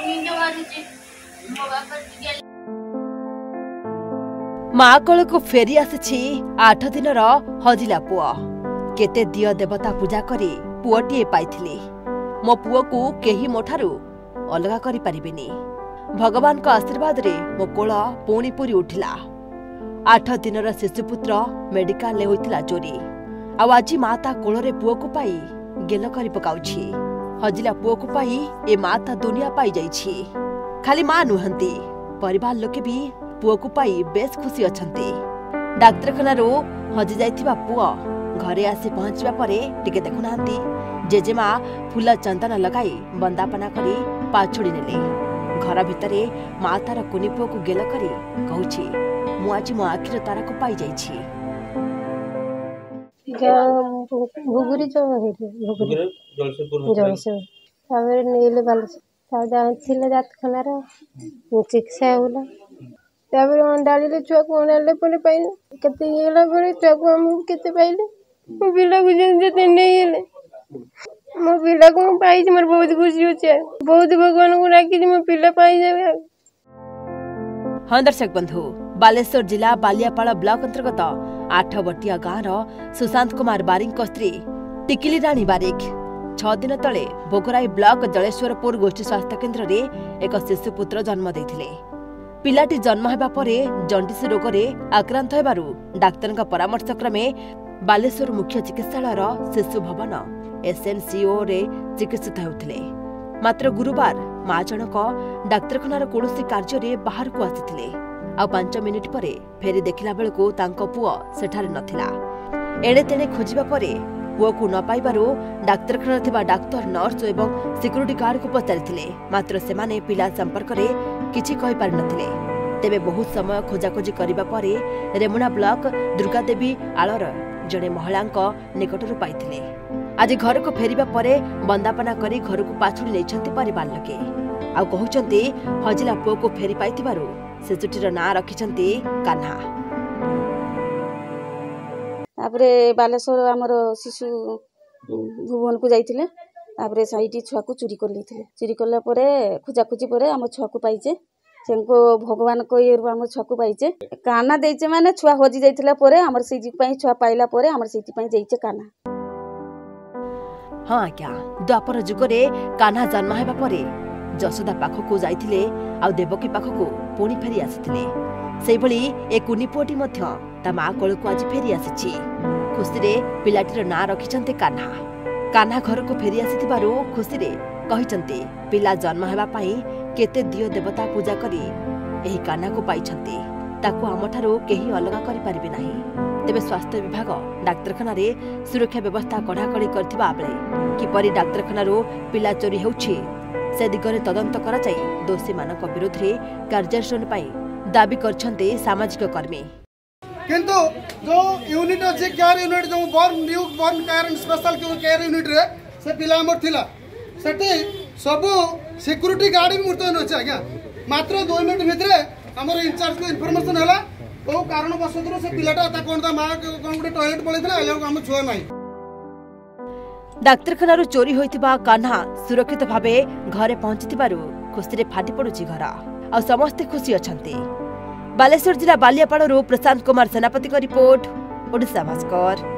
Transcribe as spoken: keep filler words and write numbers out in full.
माँ कोल को फेरी आसी आठ दिन हजिला पुआ केते दिय देवता पूजा करी पुअटीए पाइथिले मो पुओ को केही मोठारू अलगा करि परिबेनी भगवान को आशीर्वाद रे मो कोल पुणी पूरी उठिला। आठ दिन शिशुपुत्र मेडिकल ले होइतिला चोरी आ आज माता कोल रे पुओ को पाई गेल करि पकाउछि। हजिला पुओ को पाई ए माता दुनिया पाई जाइछि। खाली मां नुहंती परिवार लोके भी पुओ को पाई बेस खुशी अछंती। डाक्तरखाना रो हजि जाइथिबा पुओ घरे आसी पहुंचबा परे टिके देखुनांती जेजेमा फूल चंदन लगाई बंदापना करी पाछुड़ी नेले। घर भितरे माँ तार कुनी पुओ को गेल करी कहूछि मु आज मो आखिर तारा को पाई जाइछि। भुगुरी जो हेले भुगुरी जलसे तावे नेले बालस तादा थिले डाक्तरखाना रो चिकित्सा होला तावे अंडाले छुआ को अंडाले पले पाइले केते गेला परे छुआ को हम केते पाइले मो पिला को जे नहीं हेले मो पिला को पाई मोर बहुत खुशी होचे बहुत भगवान को राखी मो पिला पाई जावे। हाँ दर्शक बंधु बालेश्वर जिला बालियापाड़ ब्लॉक अंतर्गत आठ बटिया गाँव सुशांत कुमार बारिक स्त्री टिकिली राणी बारिक छह दिन तले भोगराई ब्लॉक जलेश्वरपुर गोष्ठी स्वास्थ्य केन्द्र में एक शिशुपुत्र जन्म देथिले। पिलाटी जन्म हेबा परे जंडिस रोग रे आक्रांत हेबारु डाक्तर परामर्श क्रमे बालेश्वर मुख्य चिकित्सालय शिशु भवन एसएनसीओ रे चिकित्सित होउथिले। मात्र गुरुवार मां जनक डाक्तरखानार कौनसी कार्य बाहर को आसिथिले आ पांच मिनिट परे फेरी देखिला बेलको तांको पुओ सेठारे नथिला। एणे तेणे खोजिबा परे पुओ को न पाइबारु डाक्तरखाना थिबा डाक्तर नर्स एवं सिक्यूरिटी गार्ड को पचारिथिले। मात्र सेमाने पिला संपर्क रे किछि कहि पारि नथिले। तेबे बहुत समय खोजाखोजी करिबा परे रेमुना ब्लॉक दुर्गा देवी आलर जड़े महिला निकटरू पाइथिले। आज घर को फेरिबा परे बंदापना करी घर को पाछुड़ी नेछंती परिवार लोके आ कहउचंती हजिला पुओ को फेरी पाइथिबारु शिशुटीर ना रखिछंती कान्हा। तापरे बालेश्वर आमर शिशु भुवन को जाइथिले तापरे साइटी छुआ को चोरी कर लेथिले। चोरी करला परे खोजाखोजी परे आम छुआ को पाइचे सेनको भगवान को ये आम छुआ को पाइचे काना देइचे माने छुआ हजि जाइथिला परे हमर सेजी पई छुआ पाइला परे हमर सेजी पई जाइचे काना। हाँ क्या द्वापर जुगरे कान्हा जन्म हेबा परे जशोदा पाखकु जाइथिले आ देवकी पाखकु पुणी फेरी आसिथिले। सेहि भली ए कुनी पुओटी मध्य ता मां कोलको आज फेरी आसिछि। खुशी रे पिलाटीर ना रखिछन्ते कान्हा। कान्हा घर को फेरी आसिथिबारु खुशी रे कहिछन्ते पिला जन्म हेबा पई केते दियो देवता पूजा करी एही कान्हा को पाइछन्ते ताकू हमठारु केही अलगा करि परिबे नाही। तेबे स्वास्थ्य विभाग डाक्तरखाना रे सुरक्षा व्यवस्था कड़ाकड़ी करथिबा बेले किपरि डाक्तरखाना रो पिला चोरी हेउछि से दिगरे तदंत करा जाई दोषी मानक विरोध रे कार्यानुष्ठान पई दाबी करछन्ते सामाजिक कर्मी। किंतु जो यूनिट अछि केयर यूनिट जो born new born care and special care unit रे से पिला हमर थिला सेठी सब सिक्यूरिटी गार्ड भी मुर्तन अछि आज्ञा मात्र दो मिनिट भितरे हमर इंचार्ज को इन्फॉर्मेशन हला ओ कारण बसतरो से पिलाटा ता कोन ता मां कोन गुटे टॉयलेट पळैथिला आलो हम छुआ नाही। डाक्तरखाना रो चोरी होइतिबा कान्हा सुरक्षित भाबे घरे पहुंचितिबारु खुशी रे फाटी पडुची घर आ समस्त खुशी अछंती। बालेश्वर जिला बालियापाड़ रो प्रशांत कुमार सेनापति का रिपोर्ट ओडिशा भास्कर।